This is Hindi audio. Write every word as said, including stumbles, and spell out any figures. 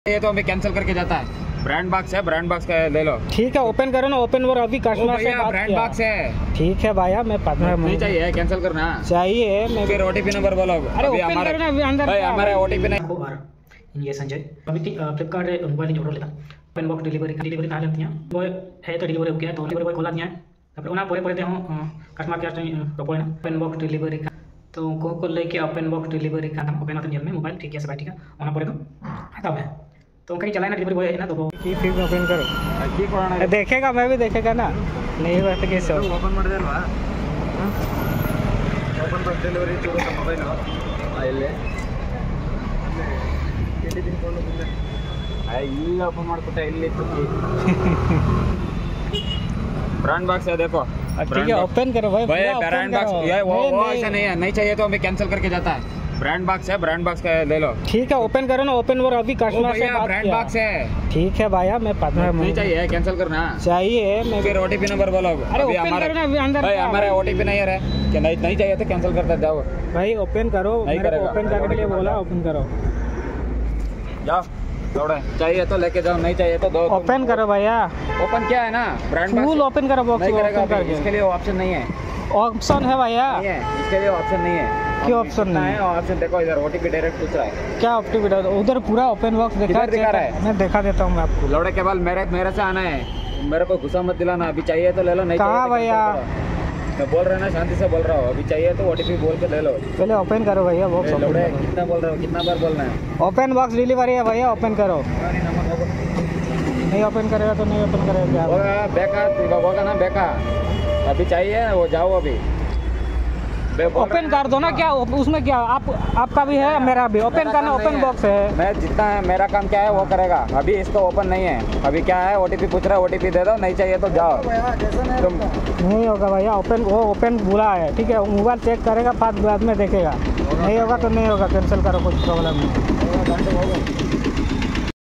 ये तो हमें कैंसिल करके जाता है। ब्रांड बॉक्स है, ब्रांड बॉक्स का ले लो। ठीक है, ओपन करो ना। ओपन वो अभी कस्टमर से बात ब्रांड किया। बॉक्स है। ठीक है भैया, मैं पता नहीं चाहिए, कैंसिल करना चाहिए। मैं फिर ओटीपी नंबर बोलो। अरे ओपन करो ना अभी अंदर। भाई हमारे ओटीपी नहीं। ये संजय अभी फ्लिपकार्ट मोबाइल ऑर्डर लेता पेन बॉक्स डिलीवरी डिलीवरी कहा जाती है वो है तो डिलीवरी हो गया तो डिलीवरी बॉय खोला दिया है तापर उना परे परे हूँ कस्टमर केयर रोको ना पेन बॉक्स डिलीवरी का तो को को लेके ओपन बॉक्स डिलीवरी का हम ओपन होते में मोबाइल ठीक है सब ठीक है उना परे तो तब है तो कहीं चलाए ना डिलीवरी बॉय है ना तो की फिर ओपन करो की कोना देखेगा, मैं भी देखेगा ना। नहीं बात के सो ओपन ಮಾಡಿ ಅಲ್ವಾ ಓಪನ್ ಬಾಕ್ಸ್ ಡೆಲಿವರಿ ಚೂರು ಮೊಬೈಲ್ ಆ ಇಲ್ಲೇ ಎಲ್ಲಿ ತಿನ್ಕೊಂಡು ಬಂದೆ ಆ ಇಲ್ಲಿ ಓಪನ್ ಮಾಡ್ಕೊಟ್ಟೆ ಇಲ್ಲಿ ब्रांड बॉक्स है देखो। ठीक है, ओपन करो भाई। भाई ब्रांड बॉक्स ये वो वो ऐसा नहीं है, नहीं चाहिए तो हमें कैंसिल करके जाता है। ब्रांड बॉक्स है, ब्रांड बॉक्स का ले लो। ठीक है, ओपन करो ना। ओपन वो अभी कस्टमर से बात ब्रांड किया। बॉक्स है। ठीक है भैया, मैं पता नहीं चाहिए, कैंसिल करना चाहिए। मैं फिर ओटीपी नंबर बोलो। अरे ओपन करो ना अभी अंदर। भाई हमारे ओटीपी नहीं है कि नहीं नहीं चाहिए तो कैंसिल करते जाओ। भाई ओपन करो, मेरे को ओपन करने के लिए बोला, ओपन करो। जाओ दौड़े, चाहिए तो लेके जाओ, नहीं चाहिए तो दो। ओपन करो भैया। ओपन क्या है ना, ब्रांड फुल ओपन करो बॉक्स। नहीं करेगा, इसके लिए ऑप्शन नहीं है। ऑप्शन है भैया, नहीं है इसके लिए ऑप्शन नहीं है। क्यों ऑप्शन नहीं है? ऑप्शन देखो इधर ओटीपी डायरेक्ट पूछ रहा है। क्या ओटीपी? उधर पूरा ओपन बॉक्स दिखा दिखा रहा है। मैं दिखा देता हूँ मैं आपको। लौड़े के बाद मेरे मेरे से आना है, मेरे को गुस्सा मत दिलाना। अभी चाहिए तो ले लो, नहीं कहाँ भैया? मैं बोल रहा ना, शांति से बोल रहा हूँ। अभी चाहिए तो ओटीपी बोल के ले लो। पहले ओपन करो भैया बॉक्स। लौड़े कितना बोल रहा हूँ, कितना बार बोलना है? ओपन बॉक्स डिलीवरी है भैया, ओपन करो। नहीं ओपन करेगा तो नहीं ओपन करेगा क्या होगा? बेकार होगा ना, बेकार। अभी चाहिए वो जाओ अभी ओपन कर दो ना। क्या उसमें क्या आप आपका भी है मेरा भी ओपन करना। ओपन बॉक्स है। मैं जितना है मेरा काम क्या है वो करेगा। अभी इसको ओपन नहीं है। अभी क्या है, ओटीपी पूछ रहा है, ओटीपी दे दो, नहीं चाहिए तो जाओ। तुम नहीं होगा भैया, ओपन वो ओपन बुरा है। ठीक है, मोबाइल चेक करेगा, बाद में देखेगा। नहीं होगा तो नहीं होगा, कैंसिल करो, कुछ प्रॉब्लम नहीं।